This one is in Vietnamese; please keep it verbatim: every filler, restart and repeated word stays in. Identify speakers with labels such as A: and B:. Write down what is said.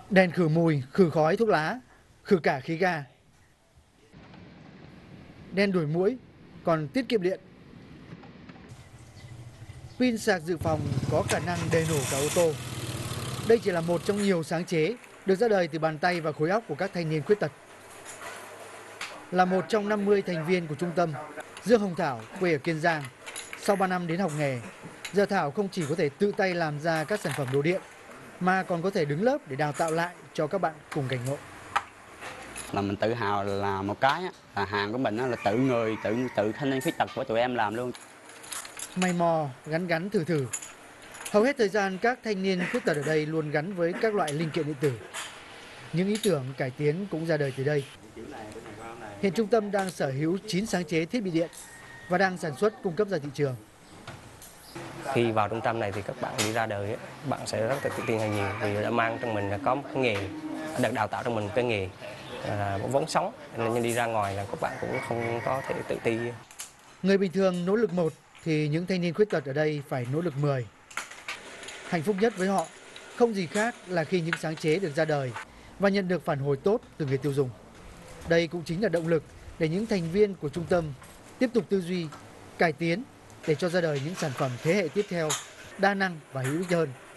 A: Đèn khử mùi, khử khói thuốc lá, khử cả khí ga. Đèn đuổi muỗi, còn tiết kiệm điện. Pin sạc dự phòng có khả năng đề nổ cả ô tô. Đây chỉ là một trong nhiều sáng chế được ra đời từ bàn tay và khối óc của các thanh niên khuyết tật. Là một trong năm mươi thành viên của trung tâm, Dương Hồng Thảo quê ở Kiên Giang. Sau ba năm đến học nghề, giờ Thảo không chỉ có thể tự tay làm ra các sản phẩm đồ điện, mà còn có thể đứng lớp để đào tạo lại cho các bạn cùng cảnh ngộ.
B: Là mình tự hào là một cái là hàng của mình là tự người, tự tự thanh niên khuyết tật của tụi em làm luôn.
A: May mò, gắn gắn thử thử. Hầu hết thời gian các thanh niên khuyết tật ở đây luôn gắn với các loại linh kiện điện tử. Những ý tưởng cải tiến cũng ra đời từ đây. Hiện trung tâm đang sở hữu chín sáng chế thiết bị điện và đang sản xuất cung cấp ra thị trường.
C: Khi vào trung tâm này thì các bạn đi ra đời, bạn sẽ rất là tự tin hơn nhiều vì đã mang trong mình có một cái nghề, được đào tạo trong mình một cái nghề là vốn sống, nên đi ra ngoài là các bạn cũng không có thể tự ti.
A: Người bình thường nỗ lực một thì những thanh niên khuyết tật ở đây phải nỗ lực mười. Hạnh phúc nhất với họ không gì khác là khi những sáng chế được ra đời và nhận được phản hồi tốt từ người tiêu dùng. Đây cũng chính là động lực để những thành viên của trung tâm tiếp tục tư duy, cải tiến để cho ra đời những sản phẩm thế hệ tiếp theo đa năng và hữu ích hơn.